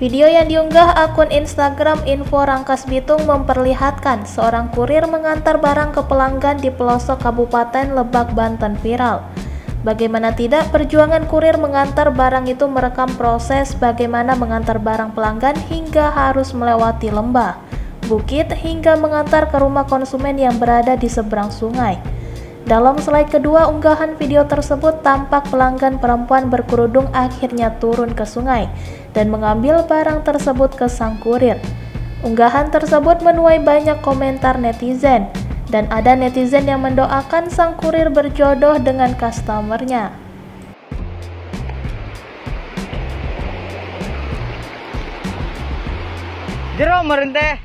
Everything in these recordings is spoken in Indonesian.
Video yang diunggah akun Instagram Info Rangkas Bitung memperlihatkan seorang kurir mengantar barang ke pelanggan di pelosok Kabupaten Lebak, Banten viral. Bagaimana tidak, perjuangan kurir mengantar barang itu merekam proses bagaimana mengantar barang pelanggan hingga harus melewati lembah, bukit, hingga mengantar ke rumah konsumen yang berada di seberang sungai. Dalam slide kedua unggahan video tersebut tampak pelanggan perempuan berkerudung akhirnya turun ke sungai dan mengambil barang tersebut ke sang kurir. Unggahan tersebut menuai banyak komentar netizen, dan ada netizen yang mendoakan sang kurir berjodoh dengan customernya. Jero merenteh.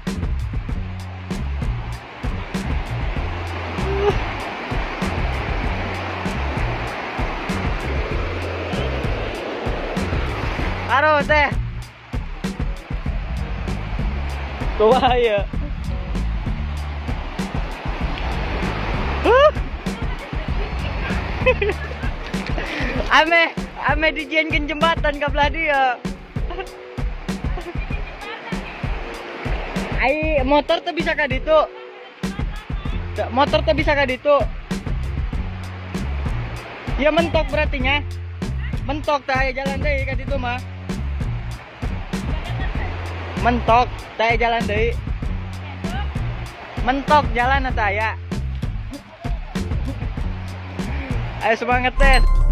Aro teh. Bahaya. Ame dijienkeun jembatan ka belah dia. Ai motor teh bisa ka ditu. Motor teh bisa ka ditu. Ya mentok berarti nya. Mentok teh aya jalan deui ka ditu mah. Mentok teh jalan deui. Mentok jalan eta aya. Ayo semangat tes.